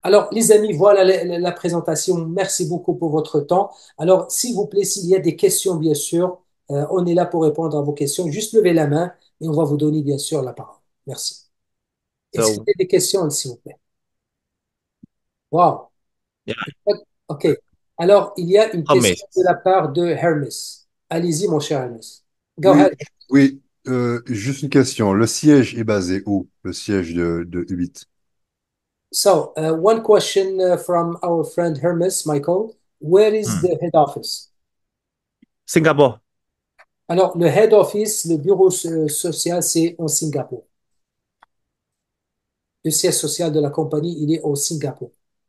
Alors, les amis, voilà la présentation. Merci beaucoup pour votre temps. Alors, s'il vous plaît, s'il y a des questions, bien sûr, on est là pour répondre à vos questions. Juste levez la main et on va vous donner, bien sûr, la parole. Merci. Est-ce qu'il So, y a des questions, s'il vous plaît? Wow. yeah, OK. Alors, il y a une question Thomas, de la part de Hermes. Allez-y, mon cher Hermes. Go Oui, ahead. oui, juste une question. Le siège est basé où? Le siège de Ubit. So, one question from our friend Hermes, Michael. Where is hmm. the head office? Singapore. Alors, le head office, le bureau social, c'est en Singapour. Le siège social de la compagnie, il est au Singapour.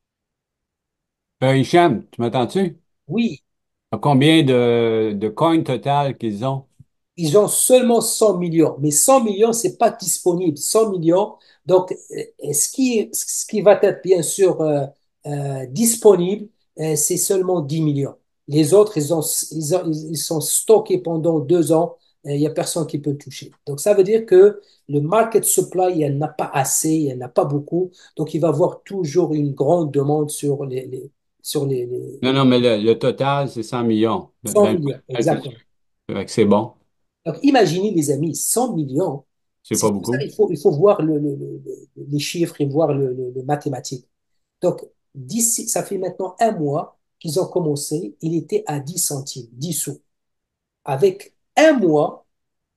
Hicham, tu m'entends-tu? Oui, Combien de coins total qu'ils ont? ils ont seulement 100 millions, mais 100 millions, c'est pas disponible. 100 millions, donc ce qui va être bien sûr disponible, c'est seulement 10 millions. Les autres, ils sont stockés pendant 2 ans. Il n'y a personne qui peut le toucher. Donc ça veut dire que le market supply, il n'y en a pas assez, il n'y en a pas beaucoup. Donc il va y avoir toujours une grande demande sur sur Non, non, mais le total, c'est 100 millions. 100 millions. Exactement. Fait que c'est bon. Donc, imaginez, les amis, 100 millions, C'est c'est pas pour ça beaucoup. il faut voir les chiffres et voir le mathématique. Donc, d'ici, ça fait maintenant un mois qu'ils ont commencé, il était à 10 centimes, 10 sous. Avec un mois,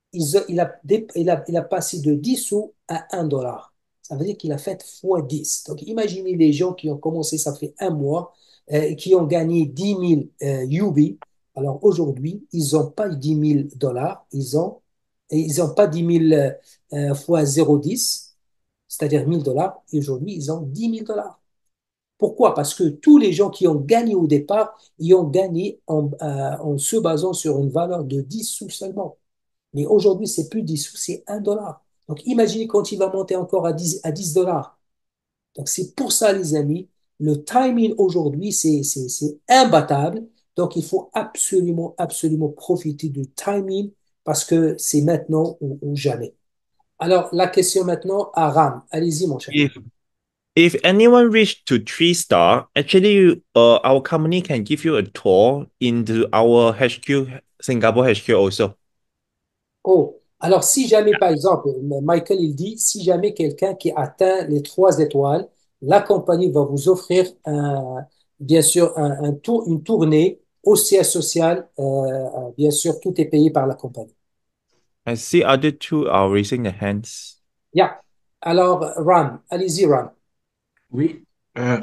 il a passé de 10 sous à 1 dollar. Ça veut dire qu'il a fait fois 10. Donc, imaginez les gens qui ont commencé, ça fait un mois, qui ont gagné 10 000 UB. Alors, aujourd'hui, ils n'ont pas 10 000 dollars, ils ont pas 10 000 fois 0,10, c'est-à-dire 1000 dollars. Et aujourd'hui, ils ont 10 000 dollars. Pourquoi? Parce que tous les gens qui ont gagné au départ, ils ont gagné en se basant sur une valeur de 10 sous seulement. Mais aujourd'hui, c'est plus 10 sous, c'est 1 dollar. Donc, imaginez quand il va monter encore à 10 dollars. Donc, c'est pour ça, les amis, le timing aujourd'hui, c'est imbattable. Donc, il faut absolument, absolument profiter du timing parce que c'est maintenant ou jamais. Alors, la question maintenant à Ram. Allez-y, mon cher. If if anyone reach to 3 star, actually, our company can give you a tour into our HQ, Singapore HQ also. Oh, alors si jamais, par exemple, Michael, il dit, si jamais quelqu'un qui atteint les 3 étoiles, la compagnie va vous offrir bien sûr un tour, une tournée au siège social. Bien sûr, tout est payé par la compagnie. I see other two are raising their hands. Yeah. Alors, Ram, allez-y, Ram. Oui, euh,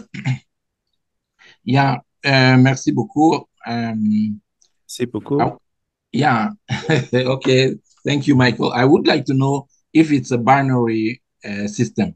yeah, merci beaucoup. C'est beaucoup. I- yeah, okay. Thank you, Michael. I would like to know if it's a binary system.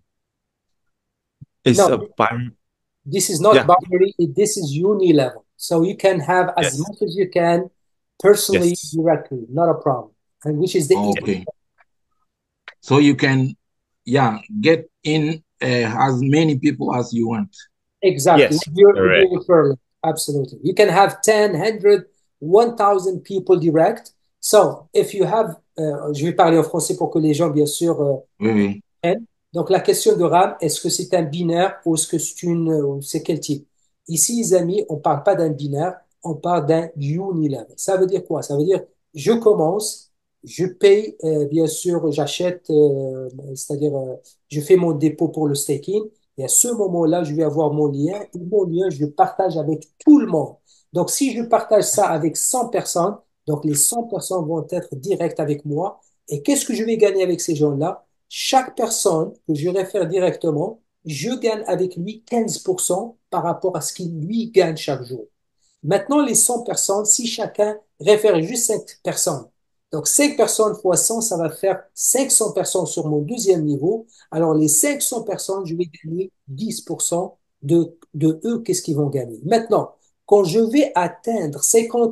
It's No, a bun. this is not Yeah. binary. This is unilevel. So you can have as Yes. much as you can personally, Yes. directly, not a problem. And which is the easy. Okay. So you can, yeah, get in as many people as you want. Exactly. Yes. With Correct. your referral. Absolutely. You can have 10, 100, 1,000 people direct. So, if you have, je vais parler en français pour que les gens, bien sûr, Oui, oui. comprennent. Donc, la question de RAM, est-ce que c'est un binaire ou est-ce que c'est quel type? Ici, les amis, on ne parle pas d'un binaire, on parle d'un unilevel. Ça veut dire quoi? Ça veut dire, je commence, je paye, bien sûr, j'achète, c'est-à-dire, je fais mon dépôt pour le staking. Et à ce moment-là, je vais avoir mon lien. Et mon lien, je le partage avec tout le monde. Donc, si je partage ça avec 100 personnes, donc les 100 personnes vont être directes avec moi. Et qu'est-ce que je vais gagner avec ces gens-là? Chaque personne que je réfère directement, je gagne avec lui 15% par rapport à ce qu'il lui gagne chaque jour. Maintenant, les 100 personnes, si chacun réfère juste 5 personnes, donc 5 personnes fois 100, ça va faire 500 personnes sur mon deuxième niveau. Alors, les 500 personnes, je vais gagner 10% de eux, qu'est-ce qu'ils vont gagner. Maintenant, quand je vais atteindre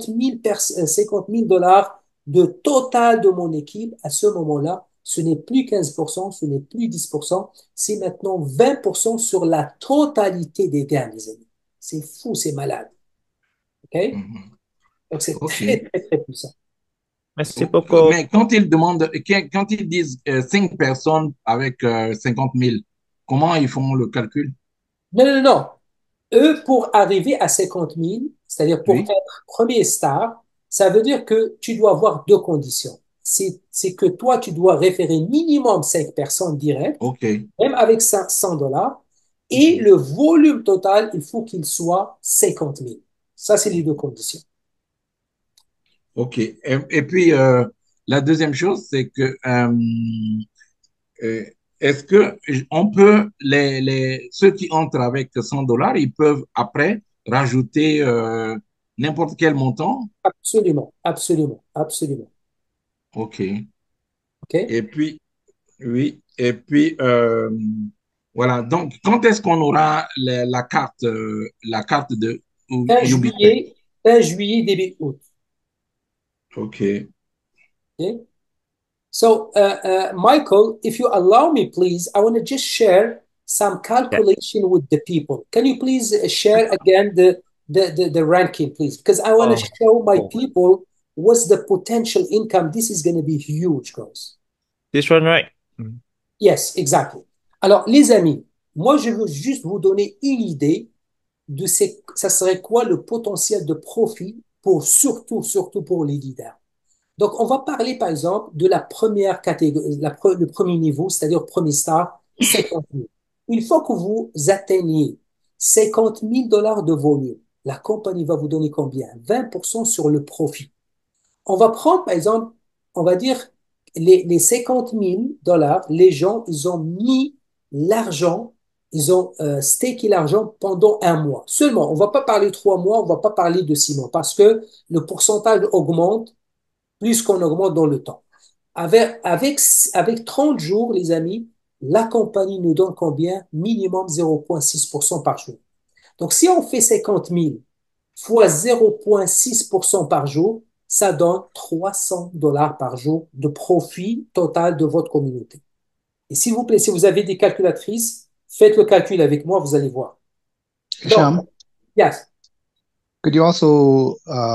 50 000 dollars de total de mon équipe, à ce moment-là, ce n'est plus 15%, ce n'est plus 10%, c'est maintenant 20% sur la totalité des gains, les amis. C'est fou, c'est malade. OK? Mhm. Donc, c'est très, OK. très, très puissant. Merci beaucoup. Mais quand ils demandent, quand ils disent 5 personnes avec 50 000, comment ils font le calcul? Non, non, non. Eux, pour arriver à 50 000, c'est-à-dire pour Oui, être premier star, ça veut dire que tu dois avoir deux conditions. C'est que toi, tu dois référer minimum 5 personnes directes, ok. même avec 100 dollars, et Mhm. le volume total, il faut qu'il soit 50 000. Ça, c'est les deux conditions. Ok. Et puis, la deuxième chose, c'est que euh, est-ce que on peut, ceux qui entrent avec 100 dollars, ils peuvent après rajouter n'importe quel montant? Absolument, absolument, absolument. Ok. OK? Et puis, oui. Et puis, voilà. Donc, quand est-ce qu'on aura la carte de Fin UbiPay? juillet, fin juillet, début août. Ok. OK? So, Michael, if you allow me, please, I want to just share some Yeah. calculation with the people. Can you please share again the ranking, please? Because I want to Oh, show my oh. people what's the potential income. This is going to be huge, guys. This one, right? Mm. Yes, exactly. Alors, les amis, moi, je veux juste vous donner une idée de ça serait quoi le potentiel de profit pour surtout pour les leaders. Donc, on va parler, par exemple, de la première catégorie, le premier niveau, c'est-à-dire premier star, 50 000. Une fois que vous atteignez 50 000 dollars de volume, la compagnie va vous donner combien? 20% sur le profit. On va prendre, par exemple, on va dire les 50 000 dollars, les gens, ils ont mis l'argent, ils ont stacké l'argent pendant un mois. Seulement, on va pas parler 3 mois, on va pas parler de 6 mois, parce que le pourcentage augmente plus qu'on augmente dans le temps. Avec 30 jours, les amis, la compagnie nous donne combien? Minimum 0,6% par jour. Donc, si on fait 50 000 fois 0,6% par jour, ça donne 300 dollars par jour de profit total de votre communauté. Et s'il vous plaît, si vous avez des calculatrices, faites le calcul avec moi, vous allez voir. Donc, Hisham, yes, could you also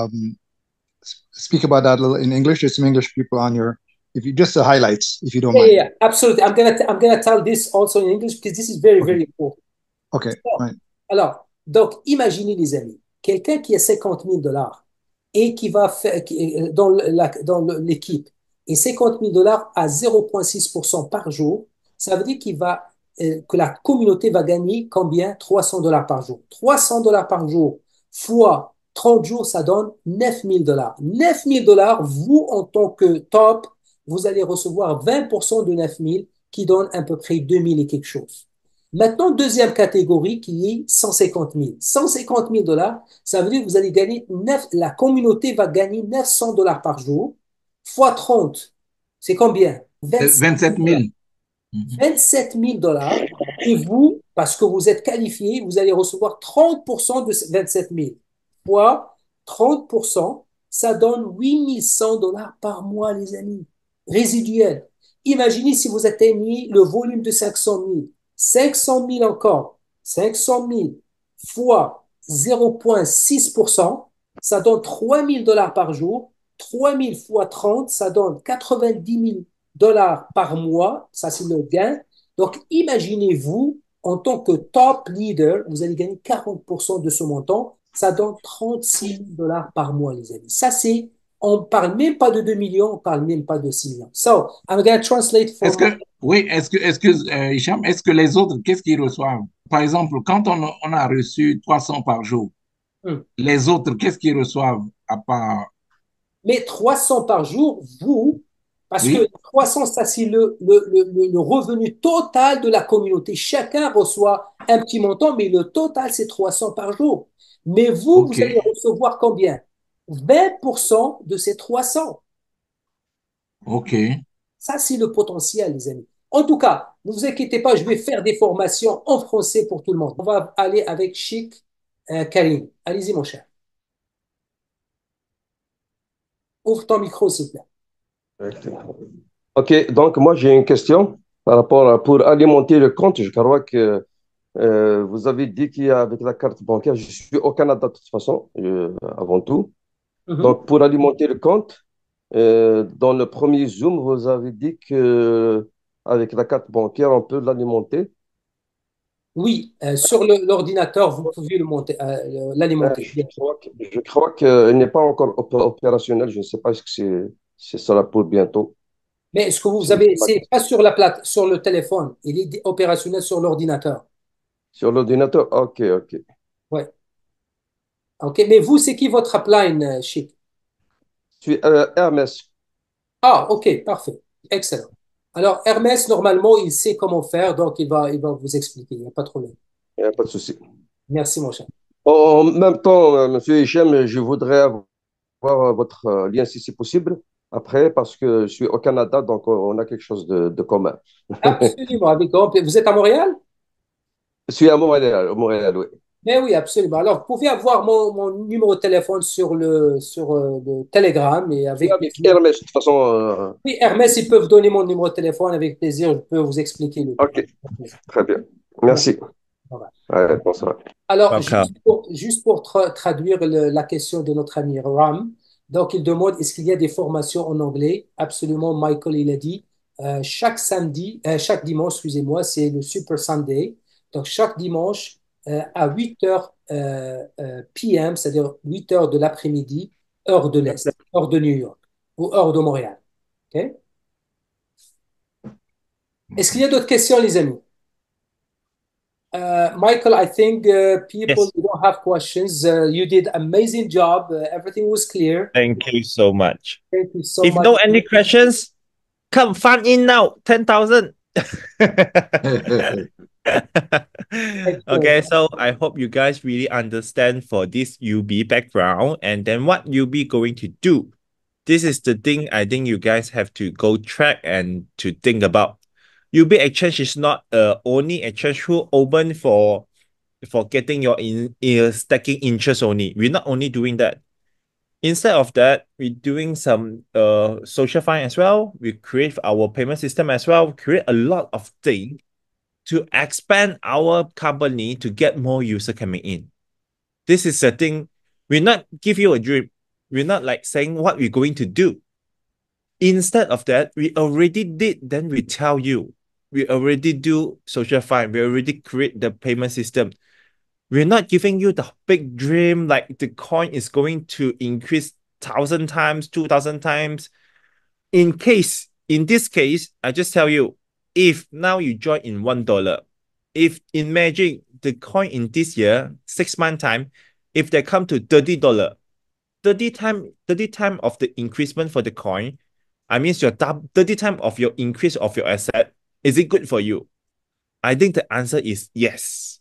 speak about that a little in English? There's some English people on your, if you just the highlights, if you don't yeah, mind. yeah, absolutely. I'm gonna tell this also in English because this is Okay. very important. Okay. Right. Alors, donc, imaginez les amis, quelqu'un qui a 50 000 dollars et qui va faire dans l'équipe et 50 000 dollars à 0,6% par jour, ça veut dire que la communauté va gagner combien? 300 dollars par jour. 300 dollars par jour fois 30 jours, ça donne 9 000 dollars. 9 000 dollars, vous, en tant que top, vous allez recevoir 20% de 9 000 qui donne à peu près 2 000 et quelque chose. Maintenant, deuxième catégorie qui est 150 000. 150 000 dollars, ça veut dire que vous allez gagner la communauté va gagner 900 dollars par jour, fois 30. C'est combien? 27 27 000 dollars. 000. Mhm. 27 000 dollars. Et vous, parce que vous êtes qualifié, vous allez recevoir 30% de ces 27 000. Fois 30%, ça donne 8 100 dollars par mois, les amis. Résiduel. Imaginez si vous atteignez le volume de 500 000. 500 000 encore. 500 000 fois 0,6%, ça donne 3 000 dollars par jour. 3 000 fois 30, ça donne 90 000 dollars par mois, ça c'est le gain. Donc, imaginez-vous, en tant que top leader, vous allez gagner 40% de ce montant. Ça donne 36 000 dollars par mois, les amis. Ça, on ne parle même pas de 2 millions, on ne parle même pas de 6 millions. So, I'm going to translate for Est-ce que, oui, Hicham, est-ce que les autres, qu'est-ce qu'ils reçoivent? Par exemple, quand on a reçu 300 par jour, Hmm. les autres, qu'est-ce qu'ils reçoivent à part, Mais 300 par jour, parce que oui? 300, ça c'est le revenu total de la communauté. Chacun reçoit un petit montant, mais le total, c'est 300 par jour. Mais OK, vous allez recevoir combien? 20% de ces 300. OK. Ça, c'est le potentiel, les amis. En tout cas, ne vous inquiétez pas, je vais faire des formations en français pour tout le monde. On va aller avec Chic Karim. Allez-y, mon cher. Ouvre ton micro, s'il te plaît. Ok, donc moi j'ai une question par rapport pour alimenter le compte. Je crois que vous avez dit qu'il y a avec la carte bancaire, je suis au Canada de toute façon, avant tout. Mhm. Donc pour alimenter le compte, dans le premier Zoom, vous avez dit que avec la carte bancaire, on peut l'alimenter. Oui, sur l'ordinateur, vous pouvez l'alimenter. Je crois qu'il n'est pas encore opérationnel. Je ne sais pas est-ce que c'est ça pour bientôt. Mais ce que vous C'est avez, ma c'est pas sur la plate, sur le téléphone. Il est opérationnel sur l'ordinateur. Sur l'ordinateur? Ok, ok. Ouais. OK. Mais vous, c'est qui votre upline, Chic? Je suis Hermès. Ah, OK, parfait. Excellent. Alors, Hermès, normalement, il sait comment faire, donc il va vous expliquer. Il n'y a pas de problème. Il n'y a pas de souci. Merci, mon cher. En même temps, Monsieur Hichem, je voudrais avoir votre lien si c'est possible après parce que je suis au Canada, donc on a quelque chose de commun. Absolument, avec grand plaisir. Vous êtes à Montréal? Je suis à Montréal, oui. Mais oui, absolument. Alors, vous pouvez avoir mon numéro de téléphone sur le Telegram et Je suis avec avec plaisir. Hermès, de toute façon. Oui, Hermès, ils peuvent donner mon numéro de téléphone avec plaisir. Je peux vous expliquer le tout. Ok, très bien. Merci. Merci. Au revoir. Ouais, bonsoir. Alors, Welcome. juste pour traduire la question de notre ami Ram, donc il demande est-ce qu'il y a des formations en anglais? Absolument, Michael, il a dit chaque dimanche, excusez-moi, c'est le Super Sunday. Donc, chaque dimanche à 8 heures PM, c'est-à-dire 8 heures de l'après-midi, heure de l'Est, heure de New York ou heure de Montréal. OK? Est-ce qu'il y a d'autres questions, les amis? Michael, I think people Yes. don't have questions. You did amazing job. Everything was clear. Thank you so much. Thank you so If much. no any questions, come fund in now. 10,000. Okay, so I hope you guys really understand for this UB background and then what UB going to do. This is the thing I think you guys have to go track and to think about. UB Exchange is not only exchange who open for getting your stacking interest only. We're not only doing that. Instead of that, we're doing some social fine as well. We create our payment system as well. Create a lot of things to expand our company to get more user coming in. This is the thing. We're not give you a dream. We're not like saying what we're going to do. Instead of that, we already did. Then we tell you. We already do social fine. We already create the payment system. We're not giving you the big dream like the coin is going to increase 1,000 times, 2,000 times. In this case, I just tell you, if now you join in $1, if imagine the coin in this year, 6 month time, if they come to $30, 30 time of the increasement for the coin, I mean your 30 time of your increase of your asset, is it good for you? I think the answer is yes.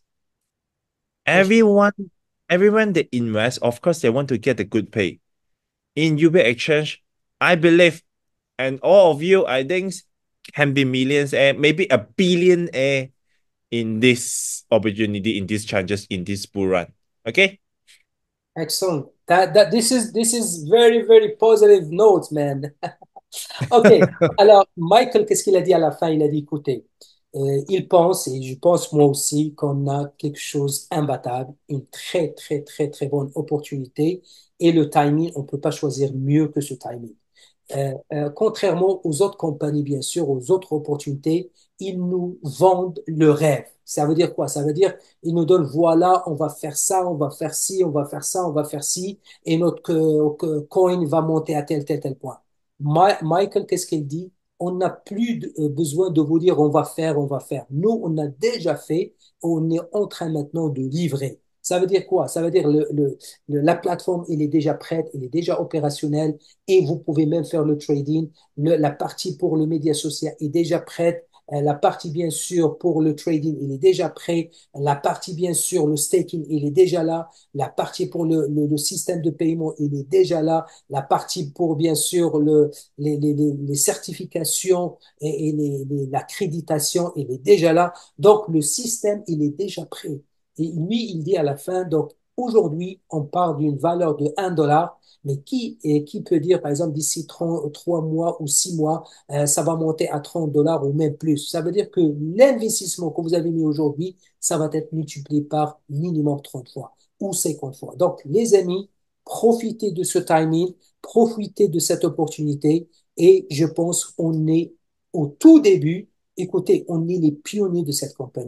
Everyone that invest, of course, they want to get a good pay. In UB Exchange, I believe, and all of you, I think, can be millionaires, maybe a billionaire in this opportunity, in these chances, in this bull run. Okay? Excellent. This is very, very positive notes, man. OK. Alors, Michael, qu'est-ce qu'il a dit à la fin? Il a dit, écoutez, il pense, et je pense moi aussi, qu'on a quelque chose imbattable, une très, très, très, très bonne opportunité. Et le timing, on ne peut pas choisir mieux que ce timing. Contrairement aux autres compagnies, bien sûr, aux autres opportunités, ils nous vendent le rêve. Ça veut dire quoi? Ça veut dire, ils nous donnent, voilà, on va faire ça, on va faire ci, on va faire ça, on va faire ci, et notre coin va monter à tel, tel, tel point. Michael, qu'est-ce qu'il dit? On n'a plus besoin de vous dire, on va faire, on va faire. Nous, on a déjà fait, on est en train maintenant de livrer. Ça veut dire quoi? Ça veut dire la plateforme, elle est déjà prête, elle est déjà opérationnelle et vous pouvez même faire le trading. La partie pour le média social est déjà prête. La partie, bien sûr, pour le trading, il est déjà prêt. La partie, bien sûr, le staking, il est déjà là. La partie pour le système de paiement, il est déjà là. La partie pour, bien sûr, les certifications et l'accréditation, il est déjà là. Donc, le système, il est déjà prêt. Et lui, il dit à la fin, donc, aujourd'hui, on parle d'une valeur de 1 $. Mais qui peut dire, par exemple, d'ici 3 mois ou 6 mois, ça va monter à 30 $ ou même plus. Ça veut dire que l'investissement que vous avez mis aujourd'hui, ça va être multiplié par minimum 30 fois ou 50 fois. Donc, les amis, profitez de ce timing, profitez de cette opportunité et je pense qu'on est au tout début. Écoutez, on est les pionniers de cette compagnie.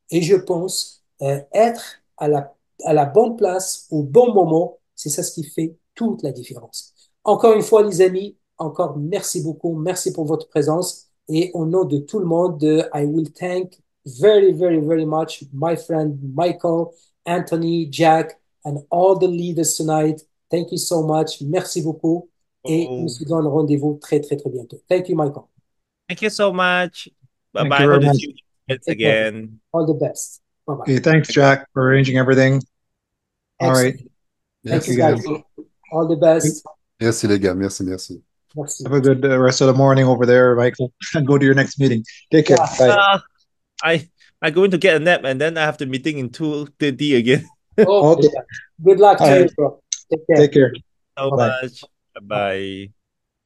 Et je pense être à la bonne place au bon moment, c'est ça ce qui fait toute la différence. Encore une fois, les amis, encore merci beaucoup, merci pour votre présence. Et au nom de tout le monde, I will thank very, very, very much my friend Michael, Anthony, Jack, and all the leaders tonight. Thank you so much. Merci beaucoup. Et on Oh, se donne rendez-vous très, très, très bientôt. Thank you, Michael. thank you so much. Bye Thank you bye. very Hope to much. see you Take care. again. All the best. Bye-bye. Okay, thanks, Jack, for arranging everything. All right. Excellent. Thank you, Merci. guys. All the best. Merci les gars, merci, merci. Merci. Have a good rest of the morning over there, Michael, and go to your next meeting. Take care. Yeah. Bye. I'm going to get a nap and then I have the meeting in 2:30 again. Oh, Okay. good luck to All you, right. bro. Take care. Take care. So Bye-bye. much. Bye bye.